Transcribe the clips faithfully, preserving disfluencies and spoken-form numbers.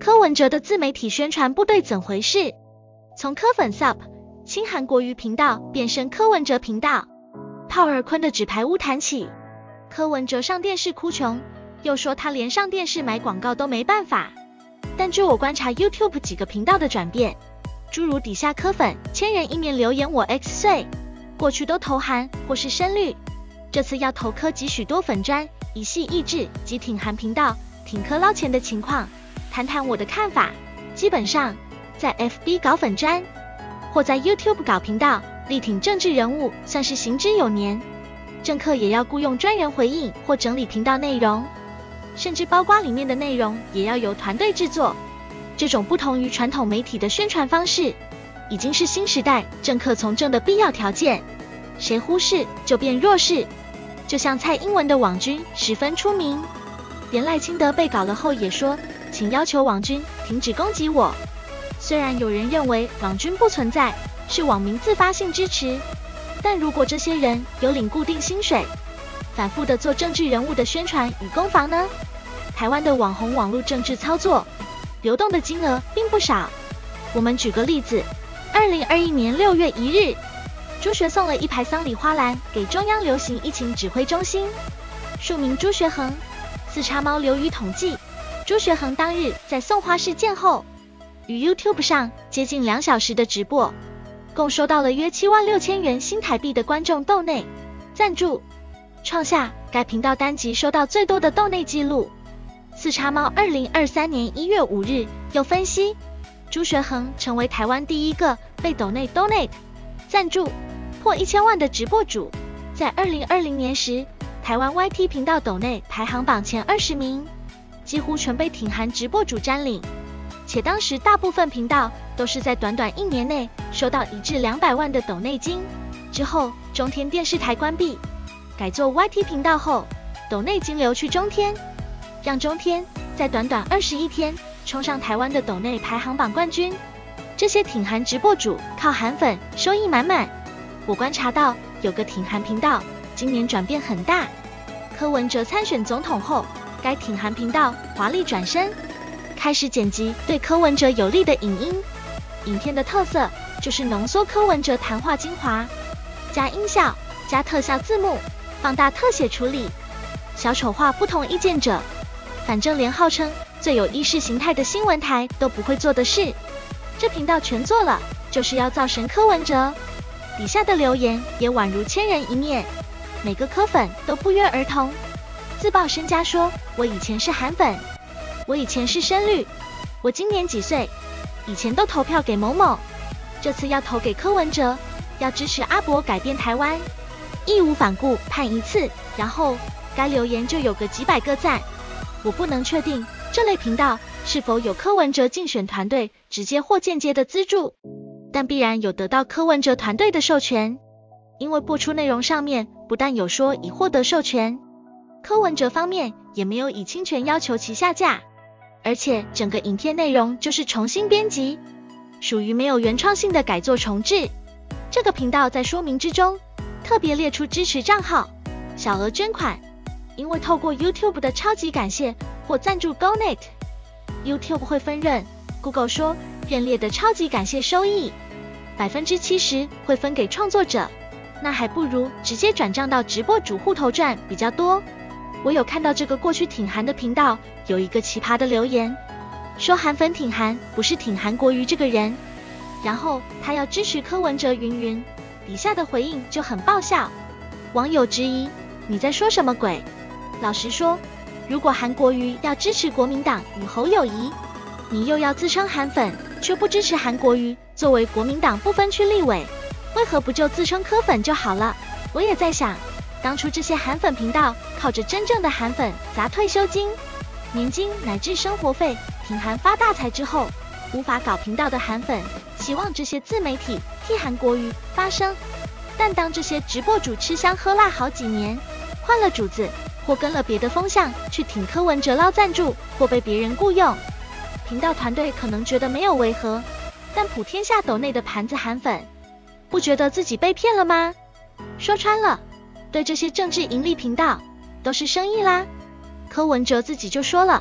柯文哲的自媒体宣传部队怎回事？从柯粉 sub 亲韩国瑜频道变身柯文哲频道，炮儿坤的纸牌屋谈起。柯文哲上电视哭穷，又说他连上电视买广告都没办法。但据我观察 YouTube 几个频道的转变，诸如底下柯粉千人一面留言我 X 岁，过去都投韩或是深绿，这次要投柯及许多粉专一系意志及挺韩频道挺柯捞钱的情况，谈谈我的看法。基本上在 F B 搞粉专或在 YouTube 搞频道力挺政治人物算是行之有年，政客也要雇用专人回应或整理频道内容，甚至包括里面的内容也要由团队制作。这种不同于传统媒体的宣传方式，已经是新时代政客从政的必要条件，谁忽视就变弱势。就像蔡英文的网军十分出名，连赖清德被搞了后也说，请要求网军停止攻击我。虽然有人认为网军不存在，是网民自发性支持，但如果这些人有领固定薪水，反复的做政治人物的宣传与攻防呢？台湾的网红网络政治操作流动的金额并不少。我们举个例子，二零二一年六月一日，朱学送了一排丧礼花篮给中央流行疫情指挥中心，署名朱学恒。四叉猫流于统计，朱学恒当日在送花事件后，于 YouTube 上接近两小时的直播，共收到了约七万六千元新台币的观众斗内赞助，创下该频道单集收到最多的斗内纪录。四叉猫二零二三年一月五日又分析，朱学恒成为台湾第一个被斗内 donate 赞助破一千万的直播主。在二零二零年时，台湾 Y T 频道斗内排行榜前二十名几乎全被挺韩直播主占领，且当时大部分频道都是在短短一年内收到一至两百万的斗内金。之后中天电视台关闭，改做 Y T 频道后，斗内金流去中天，让中天在短短二十一天冲上台湾的斗内排行榜冠军。这些挺韩直播主靠韩粉收益满满。我观察到有个挺韩频道今年转变很大，柯文哲参选总统后，该挺韩频道华丽转身，开始剪辑对柯文哲有利的影音。影片的特色就是浓缩柯文哲谈话精华，加音效、加特效字幕、放大特写处理，小丑化不同意见者。反正连号称最有意识形态的新闻台都不会做的事，这频道全做了，就是要造神柯文哲。底下的留言也宛如千人一面，每个柯粉都不约而同自曝身家，说我以前是韩粉，我以前是深绿，我今年几岁，以前都投票给某某，这次要投给柯文哲，要支持阿伯改变台湾，义无反顾判一次。然后该留言就有个几百个赞。我不能确定这类频道是否有柯文哲竞选团队直接或间接的资助，但必然有得到柯文哲团队的授权，因为播出内容上面不但有说已获得授权，柯文哲方面也没有以侵权要求其下架，而且整个影片内容就是重新编辑，属于没有原创性的改作重制。这个频道在说明之中特别列出支持账号、小额捐款，因为透过 YouTube 的超级感谢或赞助 Donate， YouTube 会分润。Google 说认列的超级感谢收益百分之七十会分给创作者，那还不如直接转账到直播主户头赚比较多。我有看到这个过去挺韩的频道有一个奇葩的留言，说韩粉挺韩不是挺韩国瑜这个人，然后他要支持柯文哲云云，底下的回应就很爆笑。网友质疑你在说什么鬼？老实说，如果韩国瑜要支持国民党与侯友宜，你又要自称韩粉，却不支持韩国瑜作为国民党不分区立委，为何不就自称柯粉就好了？我也在想，当初这些韩粉频道靠着真正的韩粉砸退休金、年金乃至生活费挺韩发大财之后，无法搞频道的韩粉希望这些自媒体替韩国瑜发声，但当这些直播主吃香喝辣好几年，换了主子或跟了别的风向去挺柯文哲捞赞助，或被别人雇用，频道团队可能觉得没有违和，但普天下斗内的盘子韩粉不觉得自己被骗了吗？说穿了，对这些政治盈利频道都是生意啦。柯文哲自己就说了，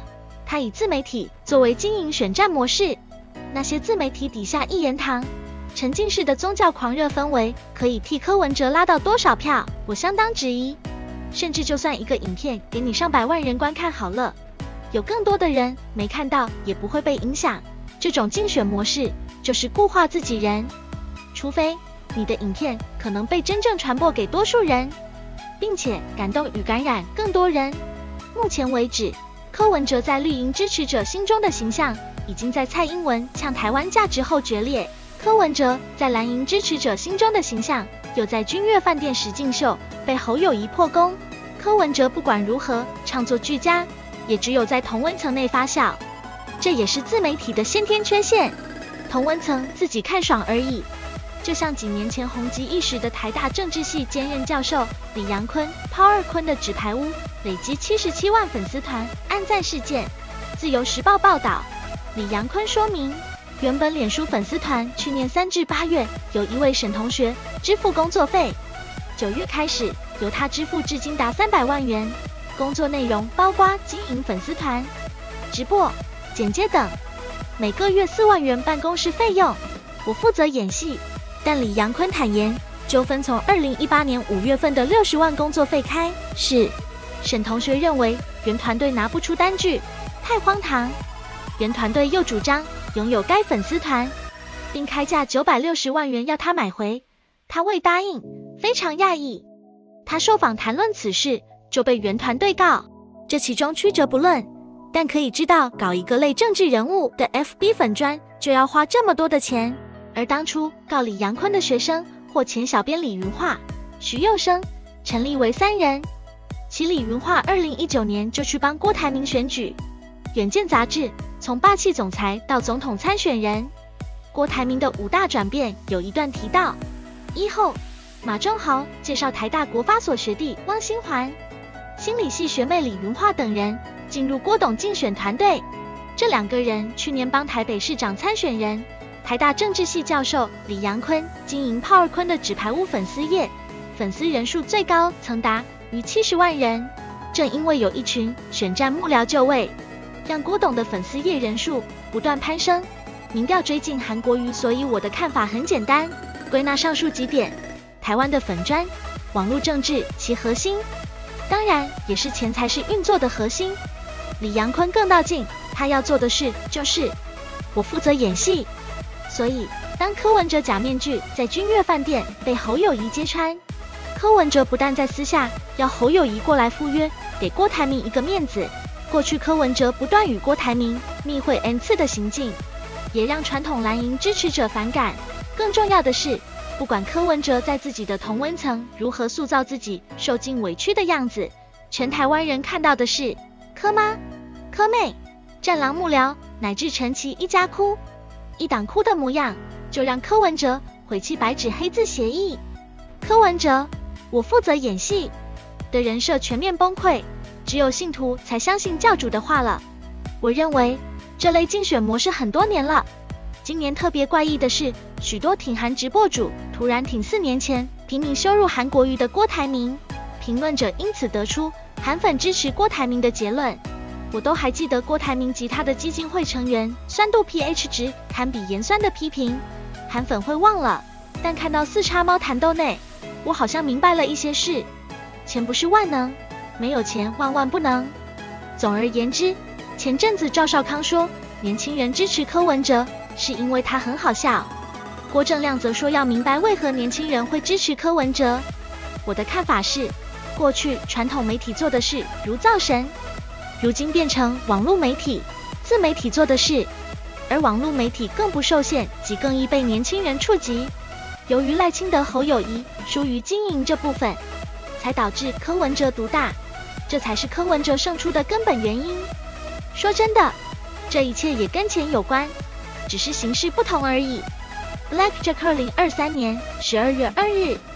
他以自媒体作为经营选战模式，那些自媒体底下一言堂，沉浸式的宗教狂热氛围，可以替柯文哲拉到多少票？我相当质疑。甚至就算一个影片给你上百万人观看好了，有更多的人没看到也不会被影响。这种竞选模式就是固化自己人，除非你的影片可能被真正传播给多数人，并且感动与感染更多人。目前为止，柯文哲在绿营支持者心中的形象已经在蔡英文呛台湾价值后决裂，柯文哲在蓝营支持者心中的形象又在君悦饭店实境秀被侯友宜破功。柯文哲不管如何唱作俱佳，也只有在同温层内发酵，这也是自媒体的先天缺陷。同温层自己看爽而已。就像几年前红极一时的台大政治系兼任教授李阳坤抛二坤的纸牌屋累积七十七万粉丝团按赞事件。自由时报报道，李阳坤说明，原本脸书粉丝团去年三至八月有一位沈同学支付工作费，九月开始由他支付至今达三百万元，工作内容包括经营粉丝团、直播、剪接等，每个月四万元办公室费用。我负责演戏，但李阳坤坦言，纠纷从二零一八年五月份的六十万工作费开始。沈同学认为原团队拿不出单据，太荒唐。原团队又主张拥有该粉丝团，并开价九百六十万元要他买回，他未答应，非常讶异。他受访谈论此事，就被原团队告，这其中曲折不论，但可以知道搞一个类政治人物的 F B 粉专就要花这么多的钱。而当初告李阳坤的学生或前小编李云化、徐佑生、陈立为三人，其李云化二零一九年就去帮郭台铭选举。远见杂志从霸气总裁到总统参选人，郭台铭的五大转变有一段提到：一后，马中豪介绍台大国发所学弟汪新环、心理系学妹李云化等人进入郭董竞选团队。这两个人去年帮台北市长参选人台大政治系教授李阳坤经营炮二坤的纸牌屋粉丝页，粉丝人数最高曾达逾七十万人。正因为有一群选战幕僚就位，让郭董的粉丝页人数不断攀升，民调追进韩国瑜。所以我的看法很简单，归纳上述几点，台湾的粉专、网络政治其核心，当然也是钱财是运作的核心。李阳坤更道尽，他要做的事就是我负责演戏。所以当柯文哲假面具在君悦饭店被侯友宜揭穿，柯文哲不但在私下要侯友宜过来赴约，给郭台铭一个面子。过去柯文哲不断与郭台铭密会 N 次的行径，也让传统蓝营支持者反感。更重要的是，不管柯文哲在自己的同温层如何塑造自己受尽委屈的样子，全台湾人看到的是柯妈、柯妹、战狼幕僚乃至陈其一家哭，一党哭的模样，就让柯文哲毁弃白纸黑字协议。柯文哲我负责演戏的人设全面崩溃，只有信徒才相信教主的话了。我认为这类竞选模式很多年了，今年特别怪异的是，许多挺韩直播主突然挺四年前拼命羞辱韩国瑜的郭台铭，评论者因此得出韩粉支持郭台铭的结论。我都还记得郭台铭及他的基金会成员酸度 pH 值堪比盐酸的批评，韩粉会忘了，但看到四叉猫谈斗内，我好像明白了一些事。钱不是万能，没有钱万万不能。总而言之，前阵子赵少康说年轻人支持柯文哲是因为他很好笑，郭正亮则说要明白为何年轻人会支持柯文哲。我的看法是，过去传统媒体做的事如造神，如今变成网络媒体、自媒体做的事，而网络媒体更不受限，即更易被年轻人触及。由于赖清德、侯友宜疏于经营这部分，才导致柯文哲独大，这才是柯文哲胜出的根本原因。说真的，这一切也跟钱有关，只是形式不同而已。Black Jack 二零二三年十二月二日。